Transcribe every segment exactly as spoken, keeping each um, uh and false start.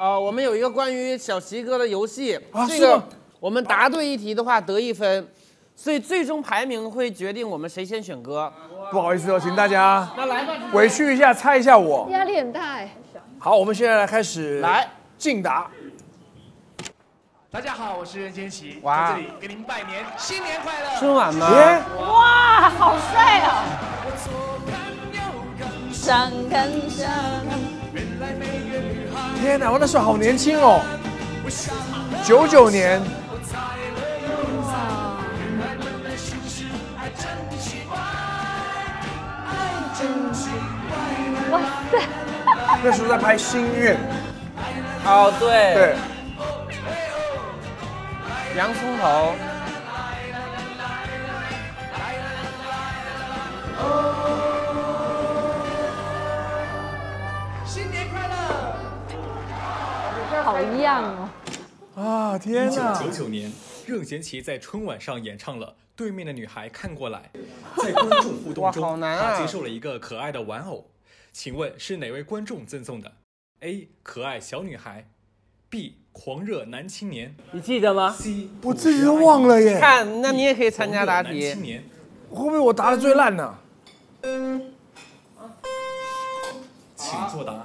呃，我们有一个关于小齐哥的游戏， 啊、 这个我们答对一题的话得一分，所以最终排名会决定我们谁先选歌。 不好意思哦，请大家那来吧， 委屈一下，猜一下我。 压力很大哎。 好，我们现在来开始来竞答。 大家好，我是任贤齐， 哇在这里给您拜年，新年快乐！ 春晚吗？ 哇，好帅啊！上跟上。 天哪，我那时候好年轻哦，九九年。 哇塞！ 那时候在拍《心愿》。 哦，对。 对。 洋葱头。 新年快乐！ 好样哦！ 啊，天哪！ 一九九九年，任贤齐在春晚上演唱了《对面的女孩看过来》，在观众互动中，他接受了一个可爱的玩偶。请问是哪位观众赠送的 ？A. 可爱小女孩 ，B. 狂热男青年。 你记得吗 ？C. 我自己都忘了耶。 看，那你也可以参加答题。 会不会我答的最烂呢？ 请作答。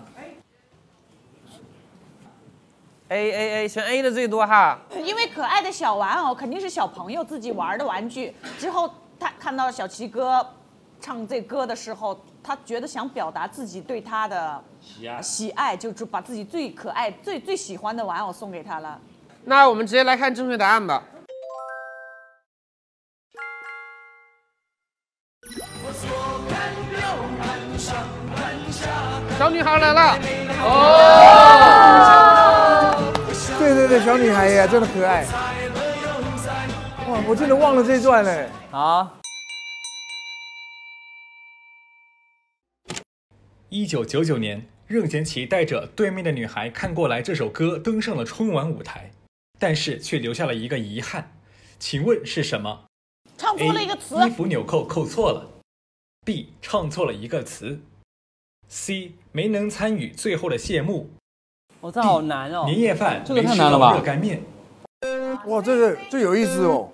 A A A 选 A 的最多哈， 因为可爱的小玩偶肯定是小朋友自己玩的玩具。之后他看到小齐哥唱这歌的时候，他觉得想表达自己对他的喜爱，喜爱就把自己最可爱、最最喜欢的玩偶送给他了。 那我们直接来看正确答案吧。小女孩来了， 哦！对对对，小女孩呀，真的可爱。哇，我真的忘了这一段嘞。 好。 一九九九年，任贤齐带着《对面的女孩看过来》这首歌登上了春晚舞台，但是却留下了一个遗憾，请问是什么？ 唱错了一个词。 A, 衣服纽扣扣错了。B. 唱错了一个词。C. 没能参与最后的谢幕。 哦，这好难哦。 年夜饭这个太难了吧？ 热干面。 哇，这个这有意思哦。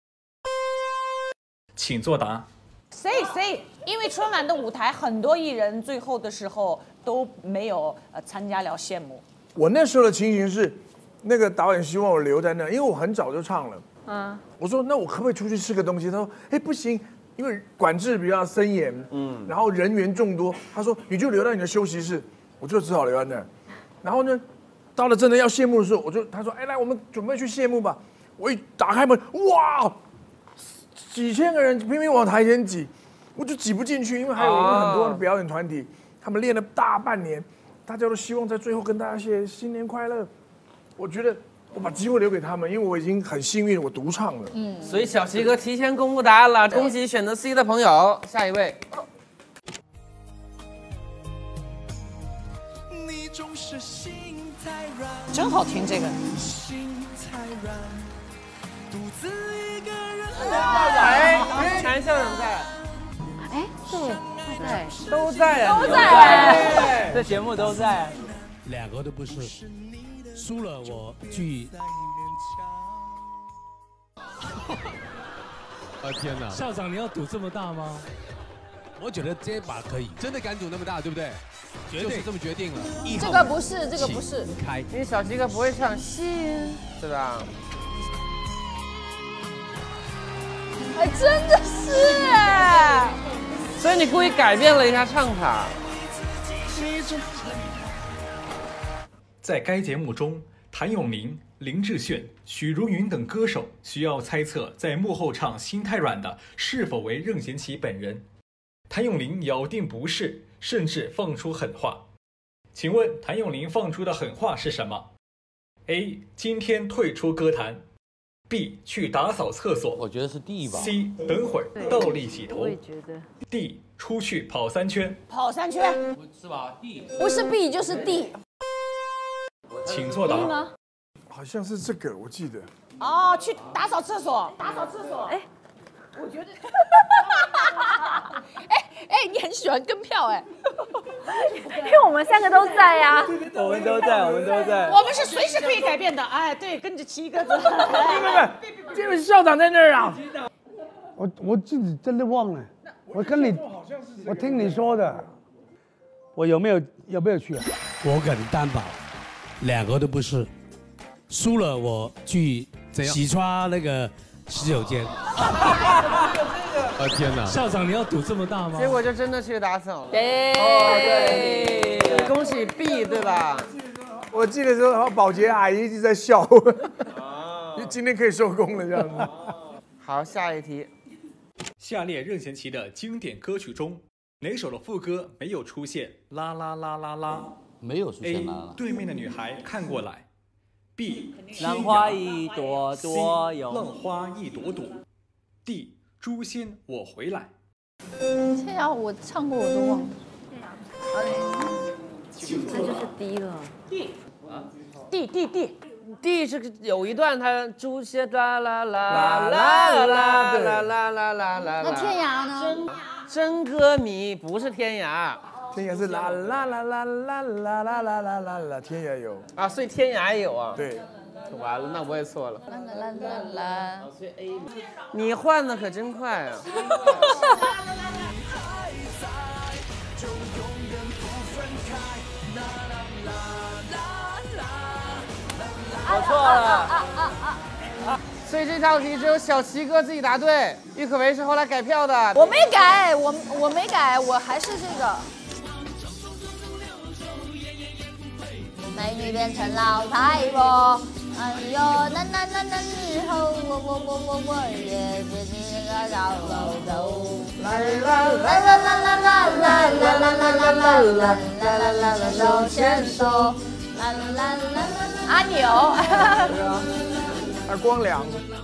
请作答。 C C， 因为春晚的舞台很多艺人最后的时候都没有呃参加了谢幕。 我那时候的情形是，那个导演希望我留在那，因为我很早就唱了。 嗯。 我说那我可不可以出去吃个东西？他说哎不行。因为管制比较森严，嗯，然后人员众多，他说你就留在你的休息室，我就只好留在那儿。然后呢，到了真的要谢幕的时候，我就他说，哎，来，我们准备去谢幕吧。我一打开门，哇，几千个人拼命往台前挤，我就挤不进去，因为还有很多的表演团体，他们练了大半年，大家都希望在最后跟大家谢新年快乐。我觉得。我把机会留给他们，因为我已经很幸运，我独唱了。 嗯，所以小齐哥提前公布答案了，恭喜选择 C 的朋友。下一位， 真好听这个。 哎，全校人在。 哎，对，在， 都在啊， 都在， 这节目都在。 两个都不是。输了我去。啊天哪！校长，你要赌这么大吗？我觉得这把可以。 真的敢赌那么大，对不对？ 绝对就是这么决定了。 这个不是，这个不是。 开， 因为小齐哥不会唱心，对吧？ 哎，真的是哎。 所以你故意改变了一下唱法。 在该节目中，谭咏麟、林志炫、许茹芸等歌手需要猜测在幕后唱《心太软》的是否为任贤齐本人。谭咏麟咬定不是，甚至放出狠话。请问谭咏麟放出的狠话是什么 ？A. 今天退出歌坛 ；B. 去打扫厕所。 我觉得是 D 吧。 C. 等会儿倒立洗头。 我也觉得。 D. 出去跑三圈。 跑三圈。 是吧 ？D。 不是 B 就是 D。 请作答。 吗？ 好像是这个，我记得。 哦，去打扫厕所，打扫厕所。哎， 我觉得。哎哎，你很喜欢跟票哎？ 因为我们三个都在呀。 我们都在，我们都在。 我们是随时可以改变的。哎，对，跟着七个字。 不不不，这位校长在那儿啊。我我自己真的忘了，我跟你，我听你说的，我有没有有没有去啊？ 我敢担保，两个都不是。输了我去洗刷那个洗手间。 啊天哪！ 校长，你要赌这么大吗？ 结果就真的去打扫了。 对， 哦对，恭喜 B 对吧？ 我记得说保洁阿姨一直在笑，今天可以收工了这样子。 好，下一题。 下列任贤齐的经典歌曲中，哪首的副歌没有出现啦啦啦啦啦？ 没有出现啦啦。 A 对面的女孩看过来。B 浪花一朵朵 C 浪花一朵朵。D 诛仙我回来。 天涯我唱过我都忘了。 那就是 D 了。 D D D D D 是有一段他诛仙啦啦啦啦啦啦啦啦啦啦啦。 那天涯呢？ 真歌迷不是天涯。 天涯是啦啦啦啦啦啦啦啦啦啦啦，天涯有啊，所以天涯也有啊。 对， 完了，那我也错了。 啦啦啦啦啦。 所以 A， 你换的可真快啊！ 我错了。 所以这道题只有小齐哥自己答对，郁可唯是后来改票的。 我没改，我我没改，我还是这个。 美女变成老太婆，哎呦，那那那那以后我我我我我也变成个老老头。啦啦啦啦啦啦啦啦啦啦啦啦啦啦啦啦啦手牵手，啦啦啦啦啦阿牛， 啊光良，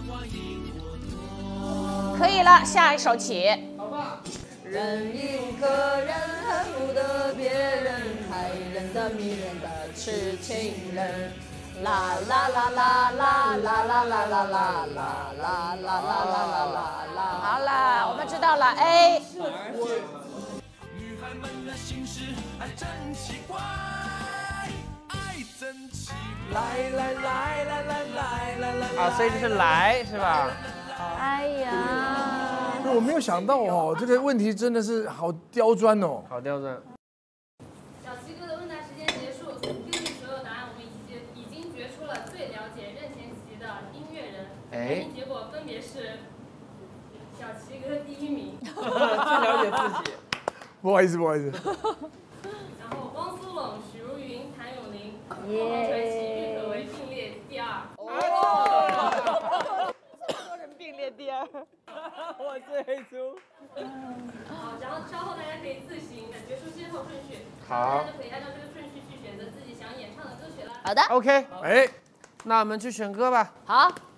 可以了，下一首起。 人一个人恨不得别人害人的迷人的痴情人，啦啦啦啦啦啦啦啦啦啦啦啦啦啦啦啦啦。 好了，我们知道了 A。 女孩们的心事爱真奇怪，爱真奇怪。来来来来来来来来。 啊，所以这是来是吧？ 哎呀， 我没有想到哦，这个问题真的是好刁钻哦， 好刁钻。 小齐哥的问答时间结束，根据所有答案，我们已经已经决出了最了解任贤齐的音乐人。 哎， 结果分别是小齐哥第一名， 最了解自己。 不好意思，不好意思。 然后汪苏泷、许茹芸、谭咏麟、凤凰传奇、郁可唯并列第二。 并列第二， 我最输。 好，然后稍后大家可以自行的决出先后顺序， 好， 大家就可以按照这个顺序去选择自己想演唱的歌曲了。 好的 ，OK， 哎， 那我们去选歌吧。 好。